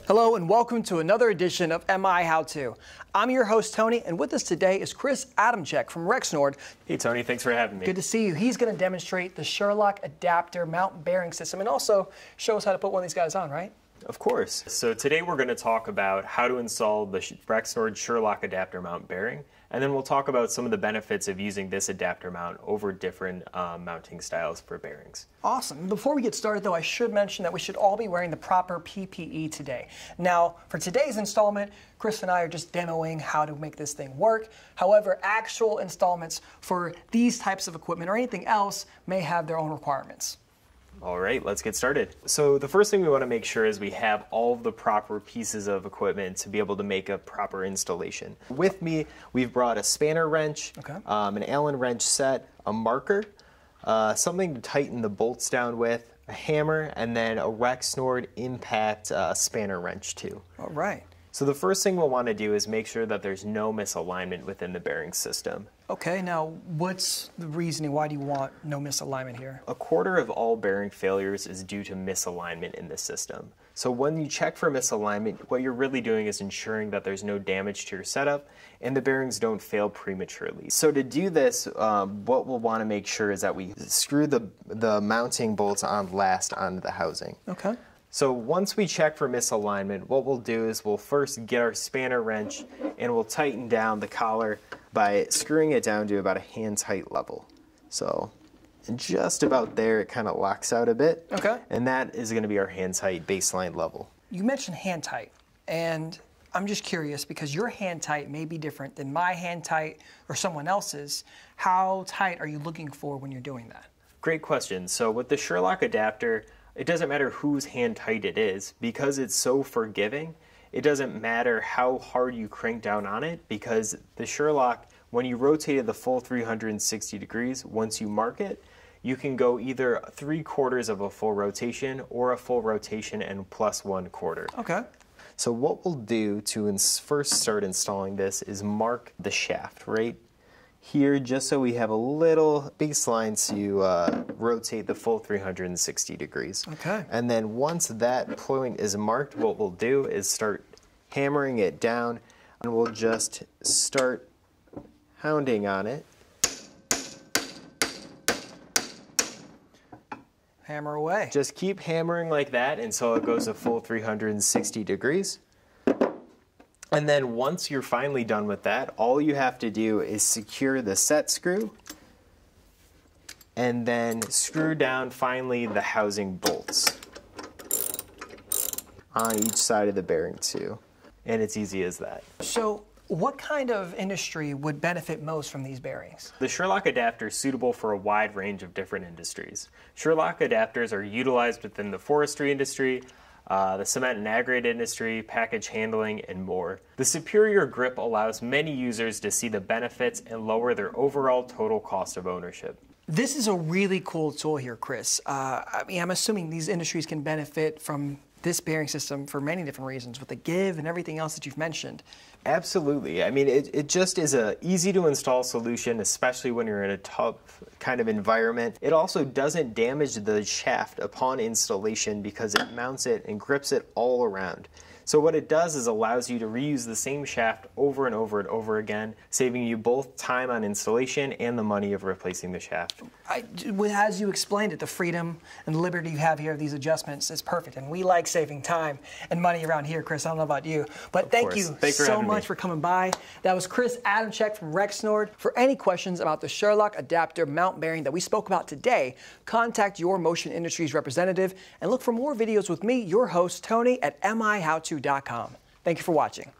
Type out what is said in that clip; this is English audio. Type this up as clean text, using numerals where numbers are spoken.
Hello and welcome to another edition of MiHow2. I'm your host Tony, and with us today is Chris Adamcyk from Rexnord. Hey Tony, thanks for having me. Good to see you. He's going to demonstrate the Shurlok adapter mount bearing system and also show us how to put one of these guys on, right? Of course. So today we're going to talk about how to install the Rexnord Shurlok adapter mount bearing, and then we'll talk about some of the benefits of using this adapter mount over different mounting styles for bearings. Awesome. Before we get started though, I should mention that we should all be wearing the proper PPE today. Now, for today's installment, Chris and I are just demoing how to make this thing work. However, actual installments for these types of equipment or anything else may have their own requirements. All right, let's get started. So the first thing we want to make sure is we have all of the proper pieces of equipment to be able to make a proper installation. With me, we've brought a spanner wrench, an Allen wrench set, a marker, something to tighten the bolts down with, a hammer, and then a Rexnord impact spanner wrench too. All right. So the first thing we'll want to do is make sure that there's no misalignment within the bearing system. Okay, now what's the reasoning? Why do you want no misalignment here? A quarter of all bearing failures is due to misalignment in the system. So when you check for misalignment, what you're really doing is ensuring that there's no damage to your setup and the bearings don't fail prematurely. So to do this, what we'll want to make sure is that we screw the mounting bolts on last onto the housing. Okay. So once we check for misalignment, what we'll do is we'll first get our spanner wrench and we'll tighten down the collar by screwing it down to about a hand-tight level. So just about there, it kind of locks out a bit. Okay. And that is going to be our hand-tight baseline level. You mentioned hand-tight, and I'm just curious because your hand-tight may be different than my hand-tight or someone else's. How tight are you looking for when you're doing that? Great question. So with the Shurlok adapter, it doesn't matter whose hand tight it is, because it's so forgiving. It doesn't matter how hard you crank down on it, because the Shurlok, when you rotate it the full 360 degrees, once you mark it, you can go either 3/4 of a full rotation or a full rotation and plus 1/4. Okay. So what we'll do to first start installing this is mark the shaft right here, just so we have a little baseline to rotate the full 360 degrees. Okay. And then once that point is marked, what we'll do is start hammering it down, and we'll just start pounding on it. Hammer away. Just keep hammering like that until it goes a full 360 degrees. And then once you're finally done with that, all you have to do is secure the set screw and then screw down finally the housing bolts on each side of the bearing too. And it's easy as that. So what kind of industry would benefit most from these bearings? The Shurlok adapter is suitable for a wide range of different industries. Shurlok adapters are utilized within the forestry industry, the cement and aggregate industry, package handling, and more. The superior grip allows many users to see the benefits and lower their overall total cost of ownership. This is a really cool tool here, Chris. I'm assuming these industries can benefit from this bearing system for many different reasons, with the give and everything else that you've mentioned. Absolutely. I mean, it just is a easy to install solution, especially when you're in a tough kind of environment. It also doesn't damage the shaft upon installation because it mounts it and grips it all around. So what it does is allows you to reuse the same shaft over and over and over again, saving you both time on installation and the money of replacing the shaft. As you explained it, the freedom and liberty you have here of these adjustments is perfect. And we like saving time and money around here, Chris. I don't know about you. But thank you so much for coming by. That was Chris Adamcyk from Rexnord. For any questions about the Shurlok adapter mount bearing that we spoke about today, contact your Motion Industries representative and look for more videos with me, your host, Tony, at MiHow2.com. Thank you for watching.